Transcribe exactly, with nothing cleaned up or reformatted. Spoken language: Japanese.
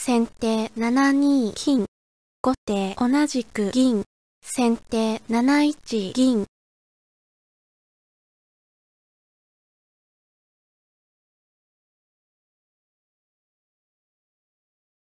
先手ななに金、後手同じく銀、先手なないち銀。